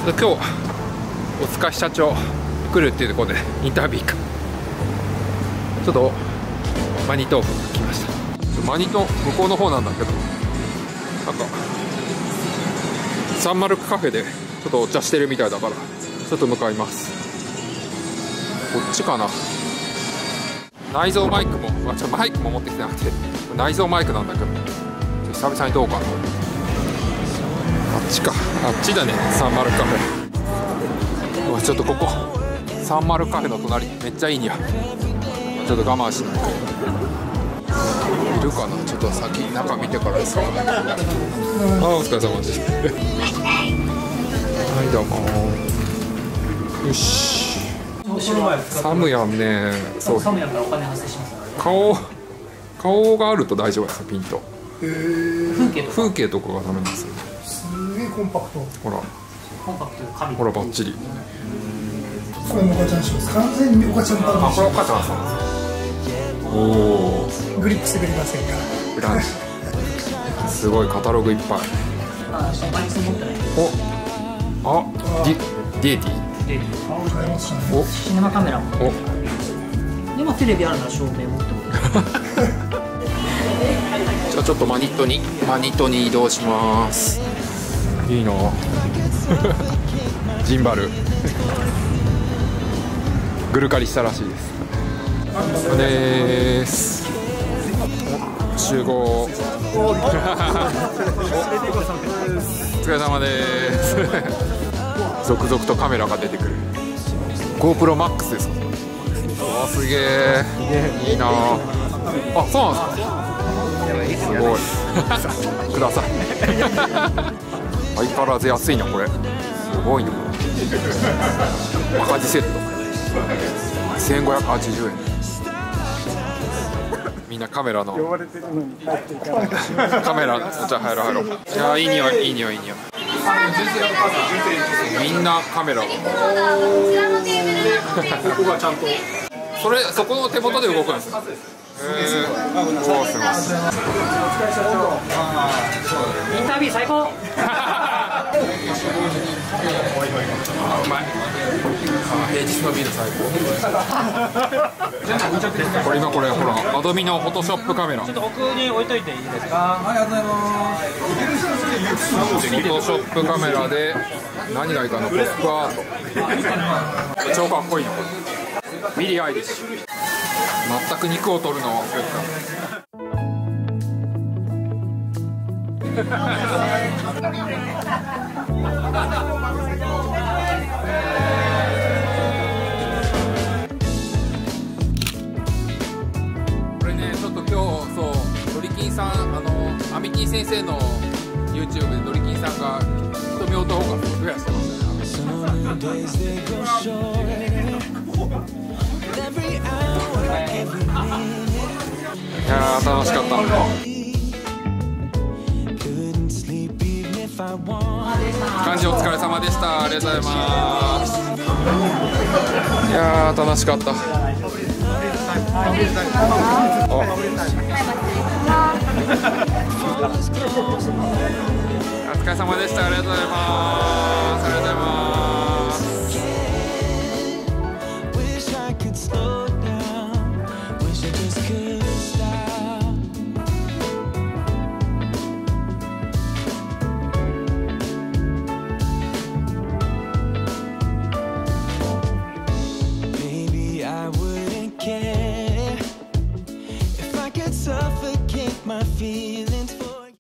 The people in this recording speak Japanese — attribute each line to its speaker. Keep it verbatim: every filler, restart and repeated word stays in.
Speaker 1: 今日お疲れ社長来るっていうところでインタビューかちょっとマニトーク来ました。マニト向こうの方なんだけど、なんかサンマルクカフェでちょっとお茶してるみたいだからちょっと向かいます。こっちかな。内蔵マイクもあちょマイクも持ってきてなくて内蔵マイクなんだけど久々にどうかな。あっちか、あっちだね、サンマルカフェ。うわちょっとここサンマルカフェの隣めっちゃいいにや。ちょっと我慢しないいるかな。ちょっと先中見てからですか。あお疲れ様ですはいどうも。よしサムヤンね。そうサムヤンからお金発生します。顔顔があると大丈夫ですか。ピント風景とか風景とかがダメなんですよ。
Speaker 2: すげえコンパクト。
Speaker 1: ほら
Speaker 2: コンパクト紙
Speaker 1: ほらバッチリ。
Speaker 2: これもおかちゃんします。完全におかちゃんパン。
Speaker 1: あこれおかちゃんさん。おお
Speaker 2: グリップ滑りませんから。
Speaker 1: ブランチすごいカタログいっぱい。おあディディエティお
Speaker 3: シネマカメラもおでもテレビあるなら照明持ってこと
Speaker 1: じゃあちょっとマニットにマニットに移動します。いいなジンバルグルカリしたらしいです。これです集合お疲れ様です続々とカメラが出てくる。 GoPro マックスですか。わあすげえいいなあ。そうなんですか。すごいください相変わらず安いなこれ。すごいな赤字セットせんごひゃくはちじゅうえん。みんなカメラのカメラじゃあ入ろう入ろう。いやいい匂いいい匂いいい匂い。みんなカメラそれそこの手元で動くんですよ。へえー、おおすごい。
Speaker 3: インタビュー最高
Speaker 1: うまい。平日のビール最高これ今これほらアドビのフォトショップカメラちょっと奥に置いといていいですか。ありがとうございます。フォトショップカメラで何がいいかな。ポップアート超かっこいいなこれ。ビリー・アイリッシュ全く肉を取るのを忘れてたこれねちょっと今日そうドリキンさんあのアミキン先生の YouTube でドリキンさんが瞳音フォーカスを増やしてますね。いやー楽しかった。漢字お疲れ様でした。ありがとうございます。いやー楽しかった。お疲れ様でした。ありがとうございます。ありがとうございます。
Speaker 4: Suffocate my feelings.